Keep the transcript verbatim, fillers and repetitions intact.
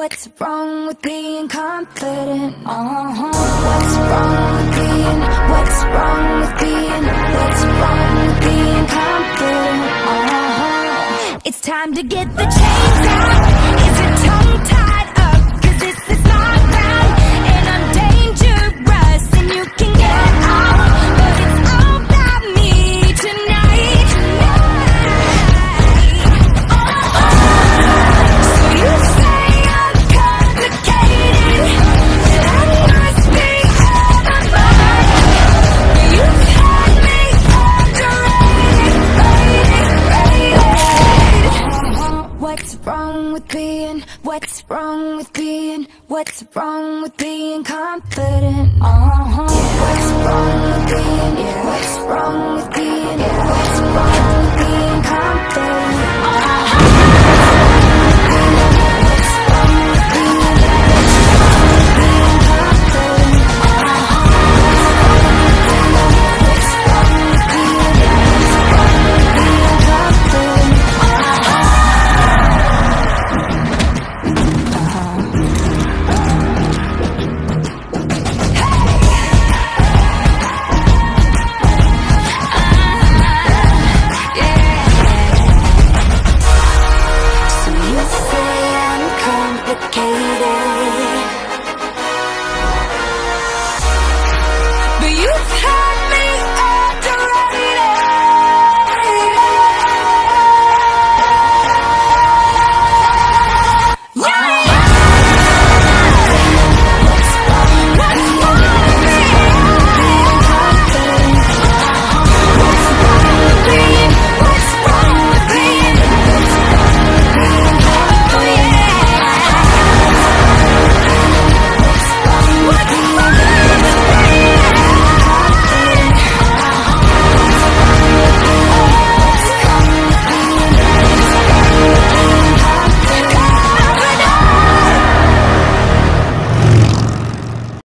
What's wrong with being confident? Uh-huh. What's wrong with being, what's wrong with being, what's wrong with being confident? Uh-huh. It's time to get the chains out. Is your tongue tied up? Cause this is my round, and I'm dangerous, and you can get off, but it's all about me tonight, tonight. Oh, so you say I'm complicated, that I must be out of mind. You've had me underrated, rated, rated. What's wrong with being, what's wrong with being, what's wrong with being confident? Uh-huh. What's wrong with being, what's wrong with being, what's wrong with being confident? Uh-huh.